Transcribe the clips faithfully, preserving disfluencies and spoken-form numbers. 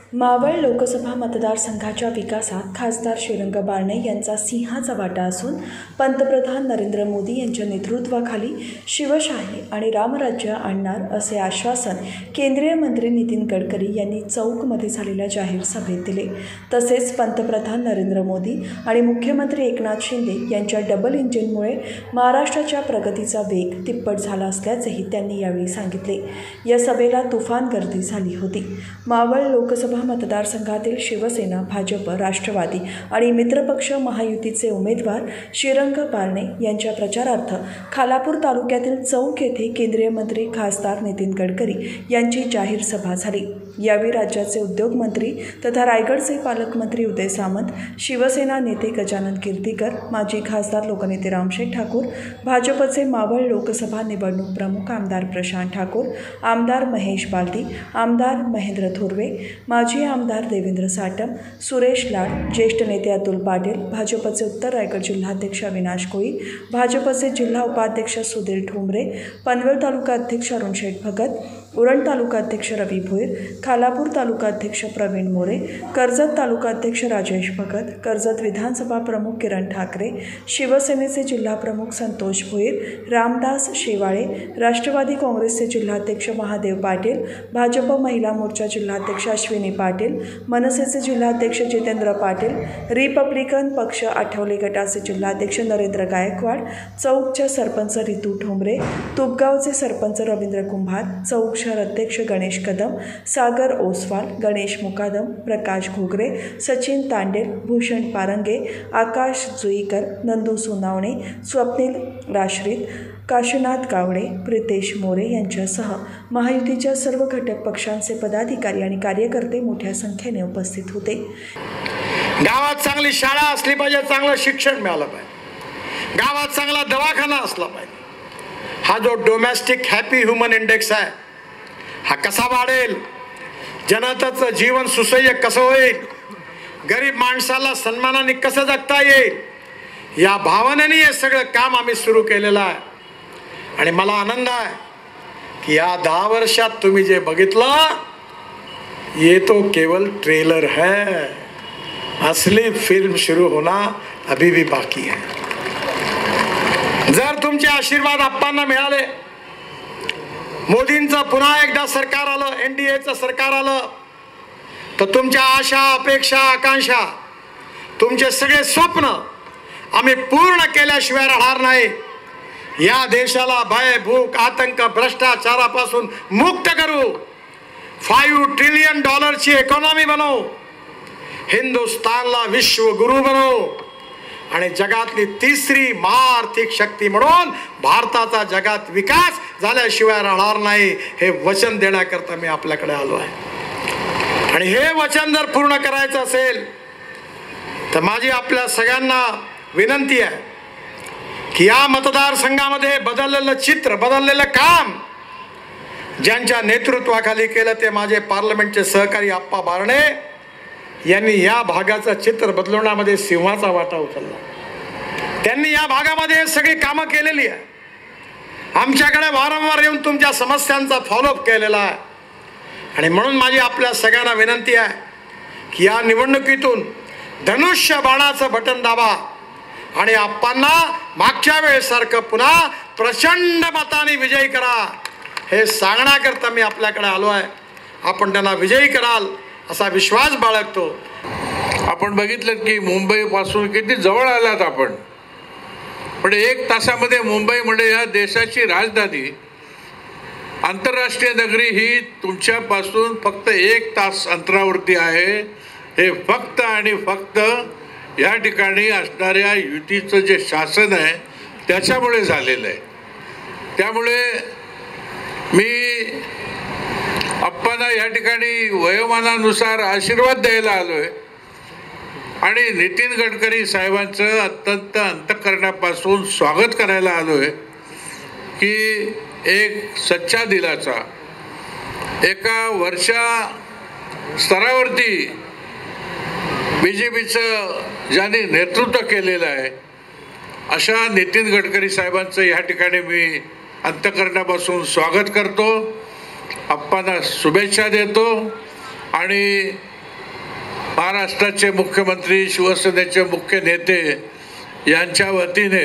मावळ लोकसभा मतदारसंघाच्या विकासात खासदार श्रीरंग बारणे यांचा सिंहाचा वाटा असून पंतप्रधान नरेंद्र मोदी यांच्या नेतृत्वाखाली शिवशाही आणि रामराज्य आणणार असे आश्वासन केंद्रीय मंत्री नितीन गडकरी यांनी चौकमध्ये झालेल्या जाहीर सभेत दिले. तसेच पंतप्रधान नरेंद्र मोदी आणि मुख्यमंत्री एकनाथ शिंदे यांच्या डबल इंजिनमुळे महाराष्ट्राच्या प्रगतीचा वेग तिप्पट झाला असल्याचेही त्यांनी यावेळी सांगितले. या सभेला तुफान गर्दी झाली होती. मावळ लोकसभा मतदारसंघातील शिवसेना, भाजप, राष्ट्रवादी आणि मित्रपक्ष महायुतीचे उमेदवार श्रीरंग बारणे यांच्या प्रचारार्थ खालापूर तालुक्यातील चौक येथे केंद्रीय मंत्री खासदार नितीन गडकरी यांची जाहीर सभा झाली. यावेळी राज्याचे उद्योग मंत्री तथा रायगडचे पालकमंत्री उदय सामंत, शिवसेना नेते गजानन कीर्तीकर, माजी खासदार लोकनेते रामशेठ ठाकूर, भाजपचे मावळ लोकसभा निवडणूक प्रमुख आमदार प्रशांत ठाकूर, आमदार महेश बालदी, आमदार महेंद्र थोरवे, माजी आमदार देवेंद्र साटम, सुरेश लाड, ज्येष्ठ नेते अतुल पाटील, भाजपचे उत्तर रायगड जिल्हाध्यक्ष अविनाश कोळी, भाजपचे जिल्हा उपाध्यक्ष सुधीर ठोंबरे, पनवेल तालुका अध्यक्ष अरुण शेठ भगत, उरण तालुका अध्यक्ष रवी भोईर, खालापूर तालुका अध्यक्ष प्रवीण मोरे, कर्जत तालुका अध्यक्ष राजेश भगत, कर्जत विधानसभा प्रमुख किरण ठाकरे, शिवसेनेचे जिल्हा प्रमुख संतोष भोईर, रामदास शेवाळे, राष्ट्रवादी काँग्रेसचे जिल्हाध्यक्ष महादेव पाटील, भाजप महिला मोर्चा जिल्हाध्यक्ष अश्विनी पाटील, मनसेचे जिल्हाध्यक्ष जितेंद्र पाटील, रिपब्लिकन पक्ष आठवले गटाचे जिल्हाध्यक्ष नरेंद्र गायकवाड, चौकच्या सरपंच रितू ठोंबरे, तुपगावचे सरपंच रवींद्र कुंभार, चौक शहर अध्यक्ष गणेश कदम, सागर ओसवाल, गणेश मुकादम, प्रकाश घोगरे, सचिन तांडेल, भूषण पारंगे, आकाश जुईकर, नंदू सोनावणे, स्वप्नील राश्रित, काशीनाथ गावडे, प्रितेश मोरे यांच्यासह महायुतीच्या सर्व घटक पक्षांचे पदाधिकारी आणि कार्यकर्ते मोठ्या संख्येने उपस्थित होते. गावात चांगली शाळा असली पाहिजे, चांगलं शिक्षण मिळालं पाहिजे, गावात चांगला दवाखाना असला पाहिजे. हा जो डोमेस्टिक हॅपी ह्युमन इंडेक्स आहे हा कसा वाढेल, जनतेचं जीवन सुसह्य कसं होईल, गरीब माणसाला सन्मानाने कसं जगता येईल, या भावनेने हे सगळं काम आम्ही सुरू केलेलं आहे. आणि मला आनंद आहे की या दहा वर्षात तुम्ही जे बघितलं ये तो केवल ट्रेलर है, असली फिल्म शुरू होना अभी भी बाकी है. जर तुमचे आशीर्वाद आप्पांना मिळाले, मोदींचं पुन्हा एकदा सरकार आलं, एनडीएचं सरकार आलं, तर तुमच्या आशा, अपेक्षा, आकांक्षा, तुमचे सगळे स्वप्न आम्ही पूर्ण केल्याशिवाय राहणार नाही. या देशाला भय, भूक, आतंक, भ्रष्टाचारापासून मुक्त करू, फाईव्ह ट्रिलियन डॉलरची इकॉनॉमी बनवू, हिंदुस्थानला विश्वगुरु बनवू आणि जगातली तिसरी महाआर्थिक शक्ती म्हणून भारताचा जगात विकास झाल्याशिवाय राहणार नाही, हे वचन देण्याकरता मी आपल्याकडे आलो आहे. आणि हे वचन जर पूर्ण करायचं असेल तर माझी आपल्या सगळ्यांना विनंती आहे की या मतदारसंघामध्ये बदललेलं चित्र, बदललेलं काम ज्यांच्या नेतृत्वाखाली केलं ते माझे पार्लमेंटचे सहकारी आप्पा बारणे यांनी या भागाचं चित्र बदलवण्यामध्ये सिंहाचा वाटा उचलला. त्यांनी या भागामध्ये सगळी कामं केलेली आहे. आमच्याकडे वारंवार येऊन तुमच्या समस्यांचा फॉलोअप केलेला आहे. आणि म्हणून माझी आपल्या सगळ्यांना विनंती आहे की या निवडणुकीतून धनुष्य बाणाचं बटन दाबा आणि आप्पांना मागच्या वेळेसारखं पुन्हा प्रचंड मताने विजयी करा, हे सांगण्याकरता मी आपल्याकडे आलो आहे. आपण त्यांना विजयी कराल असा विश्वास बाळगतो. आपण बघितलं की मुंबईपासून किती जवळ आलात आपण, पण एक तासामध्ये मुंबई म्हणजे या देशाची राजधानी, आंतरराष्ट्रीय नगरी ही तुमच्यापासून फक्त एक तास अंतरावरती आहे. हे फक्त आणि फक्त या ठिकाणी असणाऱ्या युतीचं जे शासन आहे त्याच्यामुळे झालेलं आहे. त्यामुळे मी आप्पांना या ठिकाणी वयोमानानुसार आशीर्वाद द्यायला आलोय आणि नितीन गडकरी साहेबांचं अत्यंत अंतःकरणापासून स्वागत करायला आलोय की एक सच्चा दिलाचा एका वर्षा स्तरावरती बी जे पीचं ज्यांनी नेतृत्व केलेलं आहे अशा नितीन गडकरी साहेबांचं या ठिकाणी मी अंतःकरणापासून स्वागत करतो, आप्पांना शुभेच्छा देतो आणि महाराष्ट्राचे मुख्यमंत्री, शिवसेनेचे मुख्य नेते यांच्या वतीने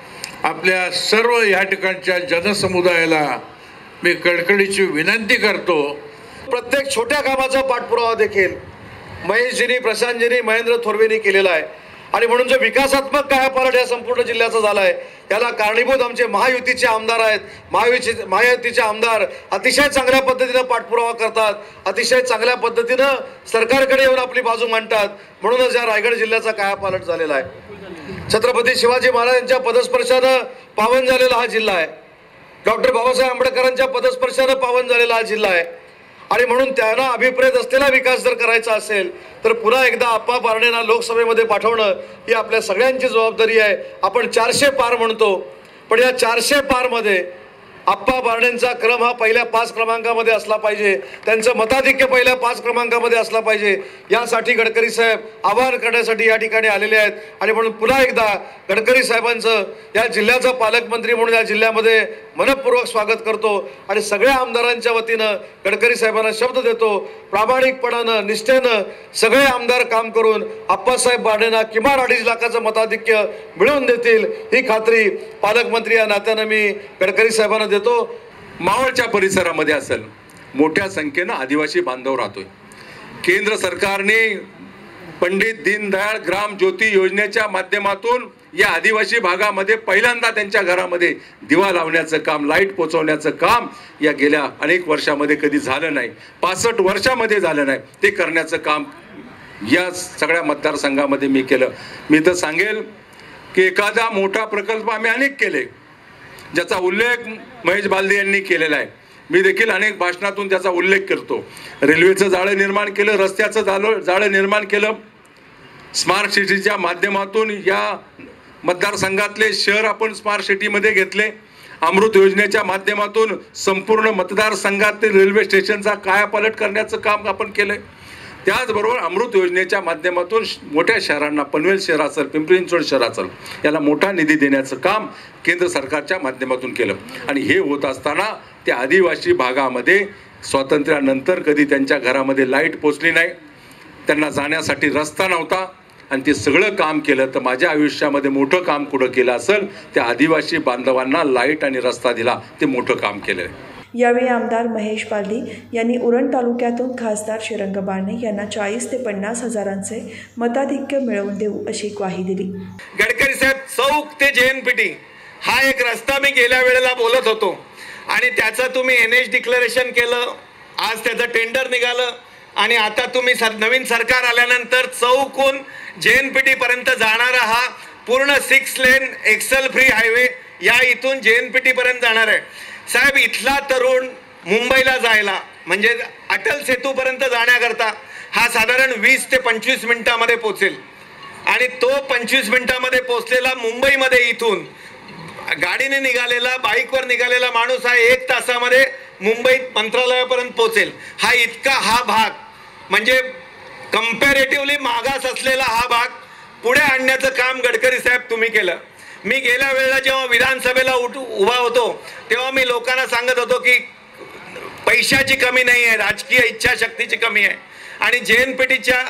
आपल्या सर्व या ठिकाणच्या जनसमुदायाला मी कळकळीची विनंती करतो. प्रत्येक छोट्या कामाचा पाठपुरावा देखील महेशजींनी, प्रशांतजींनी, महेंद्र थोरवेंनी केलेला आहे आणि म्हणून जो विकासात्मक कायापालट या संपूर्ण जिल्ह्याचा झाला आहे त्याला कारणीभूत आमचे महायुतीचे आमदार आहेत. महायुतीचे महायुतीचे आमदार अतिशय चांगल्या पद्धतीनं पाठपुरावा करतात, अतिशय चांगल्या पद्धतीनं सरकारकडे येऊन आपली बाजू मांडतात. म्हणूनच या रायगड जिल्ह्याचा कायापालट झालेला आहे. छत्रपती शिवाजी महाराजांच्या पदस्पर्शानं पावन झालेला हा जिल्हा आहे. डॉक्टर बाबासाहेब आंबेडकरांच्या पदस्पर्शानं पावन झालेला हा जिल्हा आहे आणि म्हणून त्यांना अभिप्रेत असलेला विकास जर करायचा असेल तर पुन्हा एकदा आप्पा बारडेंना लोकसभेमध्ये पाठवणं ही आपल्या सगळ्यांची जबाबदारी आहे. आपण चारशे पार म्हणतो, पण या चारशे पारमध्ये आप्पा बारडेंचा क्रम हा पहिल्या पाच क्रमांकामध्ये असला पाहिजे, त्यांचं मताधिक्य पहिल्या पाच क्रमांकामध्ये असला पाहिजे. यासाठी गडकरी साहेब आवाहन करण्यासाठी या ठिकाणी आलेले आहेत आणि म्हणून पुन्हा एकदा गडकरी साहेबांचं या जिल्ह्याचा पालकमंत्री म्हणून या जिल्ह्यामध्ये मनपूर्वक स्वागत करतो आणि सगळ्या आमदारांच्या वतीनं गडकरी साहेबांना शब्द देतो, प्रामाणिकपणानं, निष्ठेनं सगळे आमदार काम करून आप्पासाहेब बारडेंना किमान अडीच लाखाचं मताधिक्य मिळवून देतील ही खात्री पालकमंत्री या नात्यानं मी गडकरी साहेबांना देतो. मावळच्या परिसरामध्ये असेल मोठ्या संख्येनं आदिवासी बांधव राहतोय. केंद्र सरकारने पंडित दीनदयाळ ग्राम ज्योती योजनेच्या माध्यमातून या आदिवासी भागामध्ये पहिल्यांदा त्यांच्या घरामध्ये दिवा लावण्याचं काम, लाईट पोचवण्याचं काम या गेल्या अनेक वर्षामध्ये कधी झालं नाही, पासष्ट वर्षामध्ये झालं नाही. ते करण्याचं काम या सगळ्या मतदारसंघामध्ये मी केलं. मी तर सांगेल की एखादा मोठा प्रकल्प आम्ही अनेक केले ज्याचा उल्लेख महेश बालदे यांनी केलेला आहे. मी देखील अनेक भाषणातून त्याचा उल्लेख करतो. रेल्वेचं जाळं निर्माण केलं, रस्त्याचं जाळं जाळं निर्माण केलं, स्मार्ट सिटीच्या माध्यमातून या मतदारसंघातले शहर आपण स्मार्ट सिटीमध्ये घेतले. अमृत योजनेच्या माध्यमातून संपूर्ण मतदारसंघातील रेल्वे स्टेशनचा कायापालट करण्याचं काम आपण केलंय. त्याचबरोबर अमृत योजनेच्या माध्यमातून मोठ्या शहरांना, पनवेल शहर असेल, पिंपरी चिंचवड शहर असेल, याला मोठा निधी देण्याचं काम केंद्र सरकारच्या माध्यमातून केलं. आणि हे होत असताना त्या आदिवासी भागामध्ये स्वातंत्र्यानंतर कधी त्यांच्या घरामध्ये लाईट पोचली नाही, त्यांना जाण्यासाठी रस्ता नव्हता आणि ते सगळं काम केलं. तर माझ्या आयुष्यामध्ये मोठं काम कुठं केलं असेल त्या आदिवासी बांधवांना लाईट आणि रस्ता दिला, ते मोठं काम केलं. यावेळी आमदार महेश बालदी यांनी उरण तालुक्यातून खासदार श्रीरंग बारणे यांना चाळीस ते पन्नास हजारांचे मताधिक्य मिळवून देऊ अशी ग्वाही दिली. गडकरी साहेब, चौक ते जे एन पी टी हा एक रस्ता मी गेल्या वेळेला बोलत होतो आणि त्याचं तुम्ही एन एच डिक्लेरेशन केलं, आज त्याचं टेंडर निघालं आणि आता तुम्ही सर नवीन सरकार आल्यानंतर चौकून जे एन पी टी पर्यंत जाणारा हा पूर्ण सिक्स लेन एक्सेल फ्री हायवे या इथून जे एन पी टी पर्यंत जाणार आहे. साहेब, इथला तरुण मुंबईला जायला म्हणजे अटल सेतूपर्यंत जाण्याकरता हा साधारण वीस ते पंचवीस मिनिटामध्ये पोचेल आणि तो पंचवीस मिनिटामध्ये पोचलेला मुंबईमध्ये इथून गाडीने निघालेला, बाईकवर निघालेला माणूस हा एक तासामध्ये मुंबईत मंत्रालयापर्यंत पोचेल. हा इतका हा भाग म्हणजे कंपॅरेटिव्हली मागास असलेला हा भाग पुढे आणण्याचं काम गडकरी साहेब तुम्ही केलं. मी गेल्या वेळेला जेव्हा विधानसभेला उठ उभा होतो तेव्हा मी लोकांना सांगत होतो की पैशाची कमी नाही आहे, राजकीय इच्छाशक्तीची कमी आहे. आणि जे एन पी टीच्या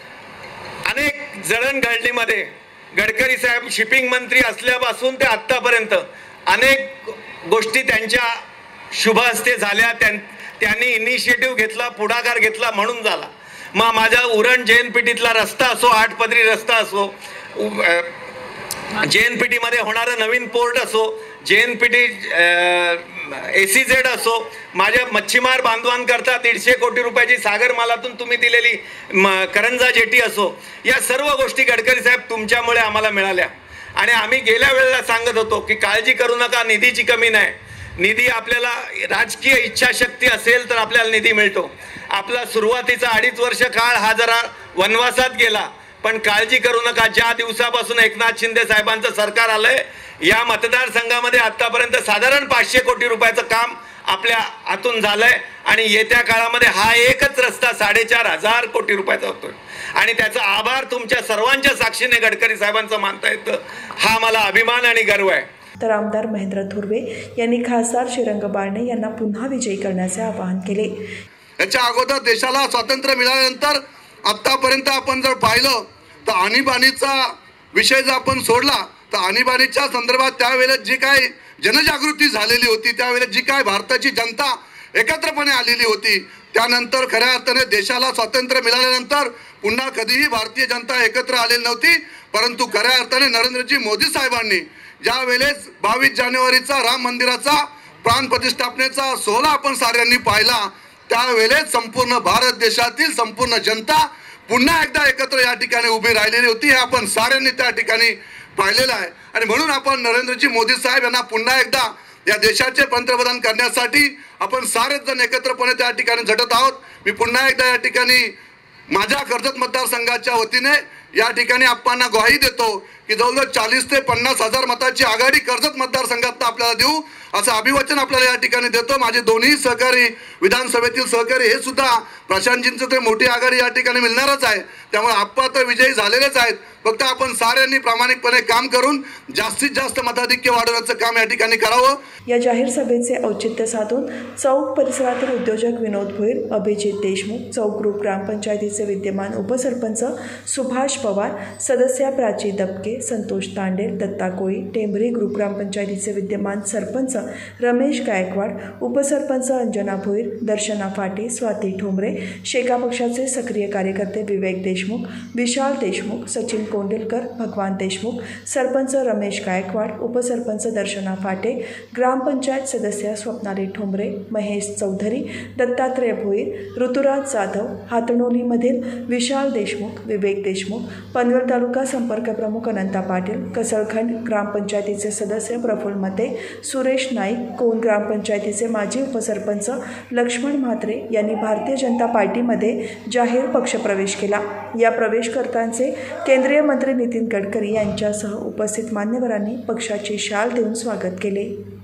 अनेक जडणघडणीमध्ये गडकरी साहेब शिपिंग मंत्री असल्यापासून ते आत्तापर्यंत अनेक गोष्टी त्यांच्या शुभ हस्ते झाल्या. त्यां त्यांनी इनिशिएटिव्ह घेतला, पुढाकार घेतला म्हणून झाला. मग माझ्या उरण जे एन पी टीतला रस्ता असो, आठपदरी रस्ता असो, जे एन पी टीमध्ये होणारं नवीन पोर्ट असो, J N P T A C Z असो, माझ्या मच्छीमार बांधवांकरता दीडशे कोटी रुपयाची सागरमालातून तुम्ही दिलेली करंजा जेटी असो, या सर्व गोष्टी गडकरी साहेब तुमच्यामुळे आम्हाला मिळाल्या. आणि आम्ही गेल्या वेळेला सांगत होतो की काळजी करू नका, निधीची कमी नाही. निधी आपल्याला राजकीय इच्छाशक्ती असेल तर आपल्याला निधी मिळतो. आपला सुरुवातीचा अडीच वर्ष काळ हा जरा वनवासात गेला, पण काळजी करू नका. ज्या दिवसापासून एकनाथ शिंदे साहेबांचं सरकार आलंय या मतदारसंघामध्ये आतापर्यंत साधारण पाचशे कोटी रुपयाचं काम आपल्या हातून झालंय आणि येत्या काळामध्ये हा एकच रस्ता साडेचार हजार कोटी रुपयाचा होतोय आणि त्याचा आभार तुमच्या सर्वांच्या साक्षीने गडकरी साहेबांचं मानता येतं. हा मला अभिमान आणि गर्व आहे. तर आमदार महेंद्र थोरवे यांनी खासदार श्रीरंग बारणे यांना पुन्हा विजयी करण्याचे आवाहन केले. याच्या अगोदर देशाला स्वातंत्र्य मिळाल्यानंतर आत्तापर्यंत आपण जर पाहिलं तर आणीबाणीचा विषय जर आपण सोडला तर आणीबाणीच्या संदर्भात त्यावेळेला जी काय जनजागृती झालेली होती, त्यावेळेला जी काय भारताची जनता एकत्रपणे आलेली होती, त्यानंतर खऱ्या अर्थाने देशाला स्वातंत्र्य मिळाल्यानंतर पुन्हा कधीही भारतीय जनता एकत्र आलेली नव्हती. परंतु खऱ्या अर्थाने नरेंद्रजी मोदी साहेबांनी ज्या वेळेस बावीस जानेवारीचा राम मंदिराचा प्राण प्रतिष्ठापनेचा सोहळा आपण साऱ्यांनी पाहिला, त्यावेळेस संपूर्ण भारत देशातील संपूर्ण जनता पुन्हा एकदा एकत्र या ठिकाणी उभी राहिलेली होती. हे आपण साऱ्यांनी त्या ठिकाणी पाहिलेलं आहे. आणि म्हणून आपण नरेंद्रजी मोदी साहेब यांना पुन्हा एकदा या देशाचे पंतप्रधान करण्यासाठी आपण सारेच जण एकत्रपणे त्या ठिकाणी झटत आहोत. मी पुन्हा एकदा या ठिकाणी माझ्या कर्जत मतदारसंघाच्या वतीने या ठिकाणी आपणांना ग्वाही देतो की जवळजवळ चाळीस ते पन्नास हजार मताची आघाडी कर्जत मतदारसंघात आपल्याला देऊ असं अभिवचन आपल्याला या ठिकाणी देतो. माझे दोन्ही सहकारी विधानसभेतील सहकारी हे सुद्धा प्रशांतजींचं ते मोठी आघाडी या ठिकाणी मिळणारच आहे. त्यामुळे आप्पा तर विजयी झालेलेच आहेत. फक्त आपण साऱ्यांनी प्रामाणिकपणे काम करून जास्तीत जास्त मताधिक्य वाढवण्याचं काम या ठिकाणी करावं. या जाहीर सभेचे औचित्य साधून चौक परिसरातील उद्योजक विनोद भोईर, अभिजित देशमुख, चौक ग्रुप ग्रामपंचायतीचे विद्यमान उपसरपंच सुभाष पवार, सदस्या प्राची दबके, संतोष तांडेल, दत्ता कोळी, टेंभरी ग्रुप ग्रामपंचायतीचे विद्यमान सरपंच रमेश गायकवाड, उपसरपंच अंजना भोईर, दर्शना फाटे, स्वाती ठोंबरे, शेका पक्षाचे सक्रिय कार्यकर्ते विवेक देशमुख, विशाल देशमुख, सचिन कोंडेलकर, भगवान देशमुख, सरपंच रमेश गायकवाड, उपसरपंच दर्शना फाटे, ग्रामपंचायत सदस्य स्वप्नाली ठोंबरे, महेश चौधरी, दत्तात्रय भोईर, ऋतुराज जाधव, हातणोलीमधील विशाल देशमुख, विवेक देशमुख, पनवेल तालुका संपर्क प्रमुख अनंता पाटील, कसलखंड ग्रामपंचायतीचे सदस्य प्रफुल्ल मते, सुरेश नाईक, कोण ग्रामपंचायतीचे माजी उपसरपंच लक्ष्मण म्हात्रे यांनी भारतीय जनता पार्टीमध्ये जाहीर पक्षप्रवेश केला. या प्रवेशकर्त्यांचे केंद्रीय मंत्री नितीन गडकरी यांच्यासह उपस्थित मान्यवरांनी पक्षाची शाल देऊन स्वागत केले.